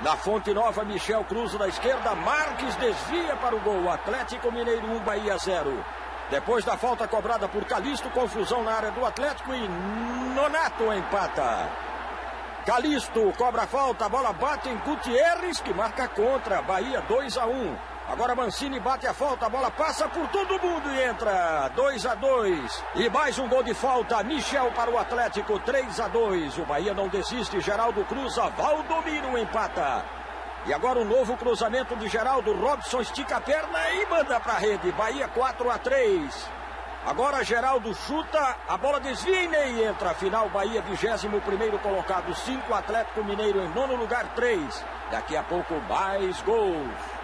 Na Fonte Nova, Michel cruza da esquerda, Marques desvia para o gol. Atlético Mineiro 1, Bahia 0. Depois da falta cobrada por Calixto, confusão na área do Atlético e Nonato empata. Calixto cobra a falta, a bola bate em Gutierrez, que marca contra. Bahia 2-1. Agora Mancini bate a falta, a bola passa por todo mundo e entra. 2-2. E mais um gol de falta. Michel para o Atlético, 3-2. O Bahia não desiste, Geraldo cruza, Valdomiro empata. E agora um novo cruzamento de Geraldo, Robson estica a perna e manda para a rede. Bahia 4-3. Agora Geraldo chuta, a bola desvia e Ney entra. Final Bahia 21º colocado, 5, Atlético Mineiro em 9º lugar, 3. Daqui a pouco mais gols.